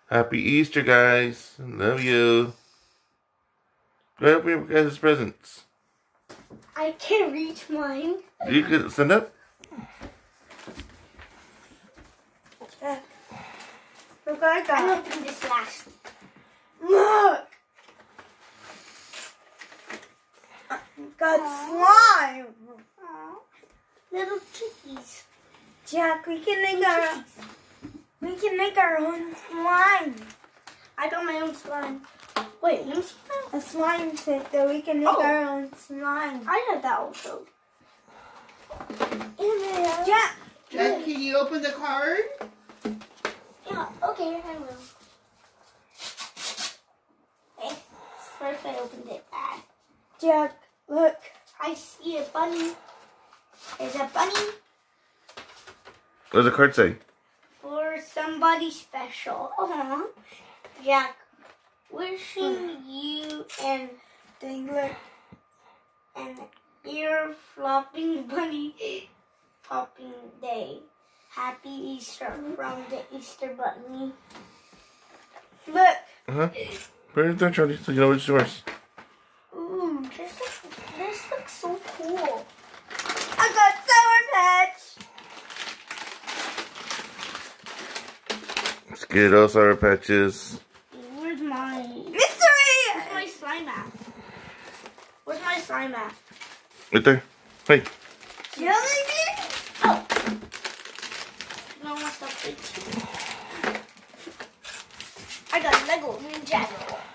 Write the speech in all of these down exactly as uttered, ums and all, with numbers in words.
Happy Easter, guys. Love you. Go open your guys' presents. I can't reach mine. You can stand up. Check. Look, I got. I'm opening this last. Look. I got Aww. Slime. Aww. Little chickies. Jack, we can make our. We can make our own slime. I got my own slime. Wait, let me see that. A slime set that we can make oh. our own slime. I have that also. Jack. Jack, can you open the card? Yeah, okay, I will. Okay, first I opened it bad. Jack, look. I see a bunny. There's a bunny. What does the card say? For somebody special. Aww. Jack, wishing mm. you and they look an ear flopping bunny popping day. Happy Easter from the Easter Bunny. Look. Uh-huh. Put it down, Charlie, so you know it's yours. Ooh, this looks, this looks so cool. I got Sour Patch. Skittles, Sour Patches. Where's my mystery? Where's my slime at? Where's my slime at? Right there. Hey. Jelly bean? Oh. No, my stuff. I got Lego Ninja.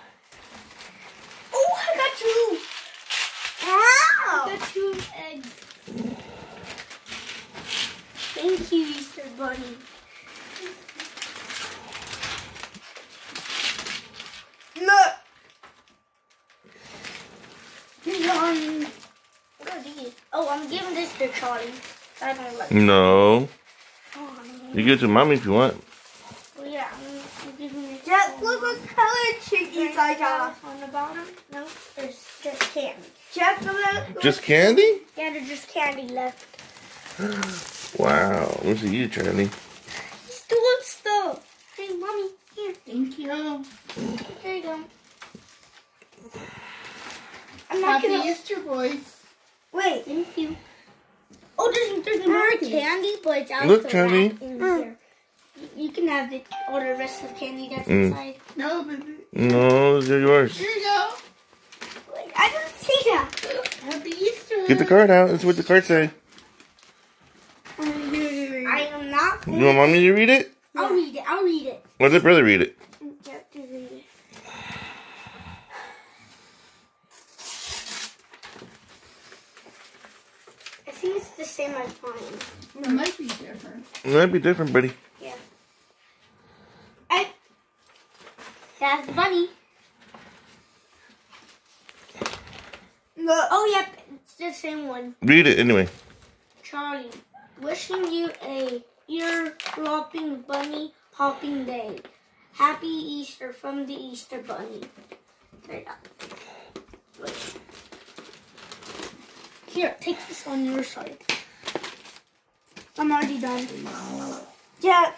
Oh, I got two. Wow. I got two eggs. Thank you, Easter Bunny. Look. Um, what are these? Oh, I'm giving this to Charlie. I don't like it. No. Oh, you give it to mommy if you want. Well, yeah, I'm, I'm giving it to Jack, look what color chickies I got. On the bottom? No, there's just candy. Jack, look at Just candy? Yeah, there's just candy left. Wow. Let me see you, Charlie. He's doing stuff. Hey, mommy, here. Thank you. There you go. I'm not Happy gonna... Easter, boys. Wait, thank you. Oh, there's, there's more candy, but it's also Look, Charlie. in mm. here. You can have the, all the rest of the candy that's mm. inside. No, baby. No, they're yours. Here you go. Wait, I didn't see that. Happy Easter. Get the card out. That's what the card say. I am not. You want mommy to read it? I'll yeah. read it. I'll read it. Or let brother read it? Yeah, to read it. I think it's the same as mine. It might be different. It might be different, buddy. Yeah. I. That's the bunny. Look. Oh, yep. It's the same one. Read it anyway. Charlie, wishing you a ear-flopping bunny hopping day. Happy Easter from the Easter Bunny. Right up. Wait. Here, take this on your side. I'm already done. Jack,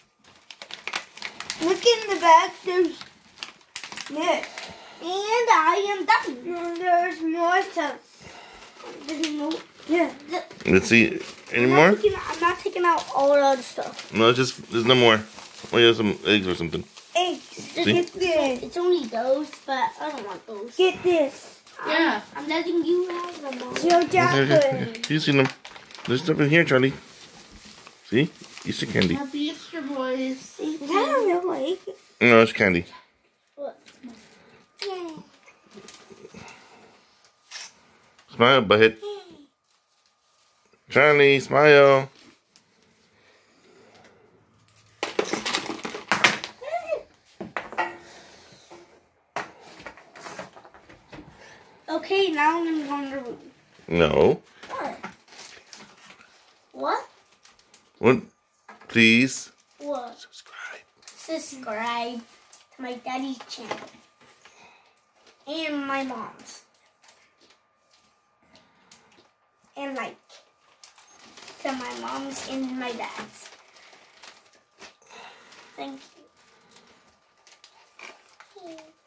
look in the back. There's this. And I am done. And there's more stuff. There's no. Yeah. Let's see. Any I'm more? Not taking, I'm not taking out all the other stuff. No, it's just, there's no more. Oh, you have some eggs or something. Eggs. Just get this. It's only those, but I don't want those. Get this. Yeah. I'm, I'm letting you have them all. Okay, okay, okay. You seen them. There's stuff in here, Charlie. See? Easter candy. Happy Easter, boys. Is that a real egg? No, it's candy. What? Yeah. Smile, butthead. Charlie, smile. Okay, now I'm going to go in the room. No. What? What? What? Please. What? Subscribe. Subscribe to my daddy's channel. And my mom's. And like to my mom's and my dad's. Thank you. Okay.